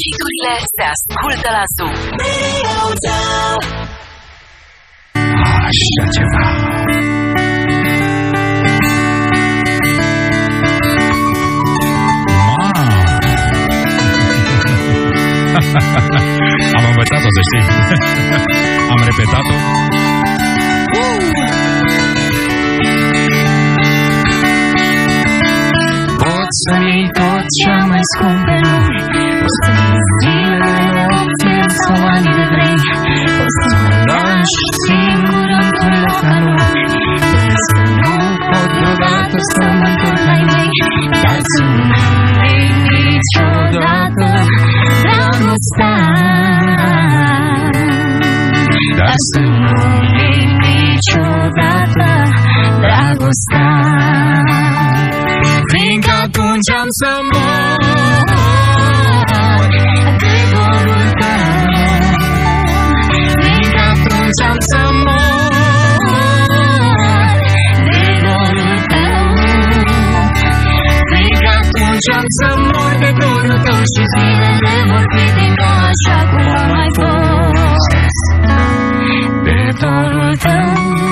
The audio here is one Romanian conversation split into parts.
Hiturile se ascultă la Zoo. Așa ceva. Am învățat-o, să știi. Am repetat-o. Poți să-mi iei tot ce-am mai scump pe lume, poți să-mi iei zilele, nopțile sau ani de vrei, poți să mă lași singur într-un loc anume, să nu pot vreodată să mă întorc mai mei, dar să nu iei niciodată dragostea, dar să nu iei niciodată dragostea. Fiindcă atunci am să mor de dorul tău, fiindcă atunci am să mor de dorul tău, fiindcă atunci am să mor de dorul tău și zilele vor fi din nou așa cum am mai fost de dorul tău.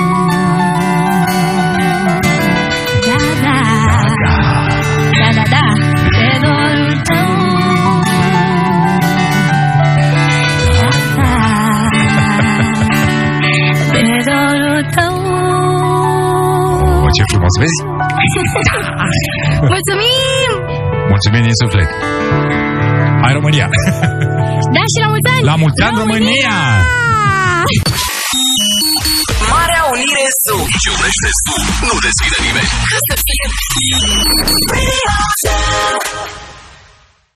Ce frumos, vezi? Mulțumim! Mulțumim din suflet. Hai, România! Da, și la mulți ani! La mulți ani, România! Marea Unire Zoo. Ce unește tu, nu deschide nimeni. Să fie